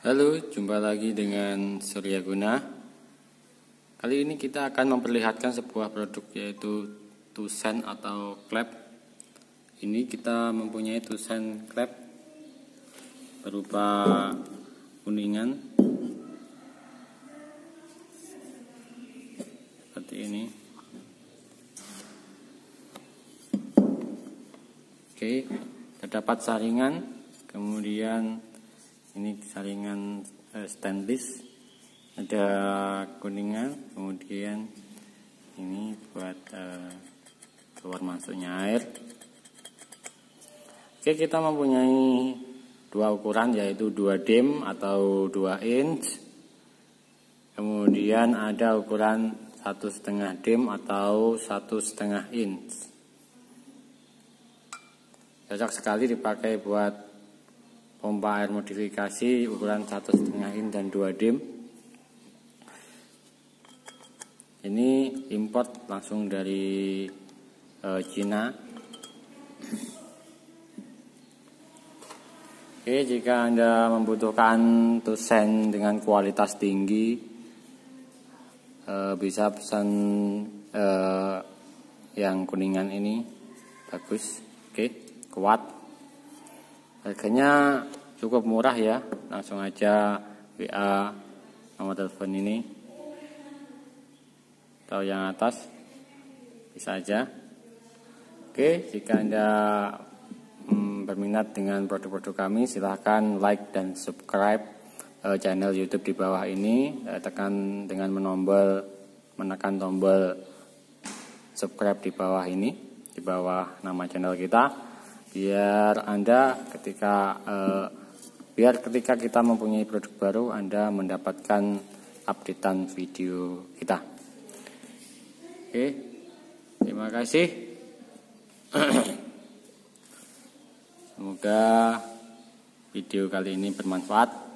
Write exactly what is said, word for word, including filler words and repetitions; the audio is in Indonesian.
Halo, jumpa lagi dengan Surya Guna. Kali ini kita akan memperlihatkan sebuah produk yaitu Tusen atau klep. Ini kita mempunyai Tusen klep berupa kuningan seperti ini. Oke, terdapat saringan, kemudian ini saringan stainless, ada kuningan, kemudian ini buat uh, keluar masuknya air. Oke, kita mempunyai dua ukuran yaitu dua dim atau dua inch, kemudian ada ukuran satu setengah dim atau satu setengah inch. Cocok sekali dipakai buat pompa air modifikasi ukuran satu setengah inch dan dua dim. Ini import langsung dari e, Cina. Oke, jika Anda membutuhkan Tusen dengan kualitas tinggi, e, bisa pesan e, yang kuningan ini, bagus. Oke, kuat. Harganya cukup murah ya, langsung aja W A nomor telepon ini atau yang atas, bisa aja. Oke, jika Anda hmm, berminat dengan produk-produk kami, silahkan like dan subscribe uh, channel YouTube di bawah ini. Uh, tekan dengan menombol menekan tombol subscribe di bawah ini, di bawah nama channel kita. Biar Anda ketika eh, biar ketika kita mempunyai produk baru, Anda mendapatkan updatean video kita. Oke, terima kasih. Semoga video kali ini bermanfaat.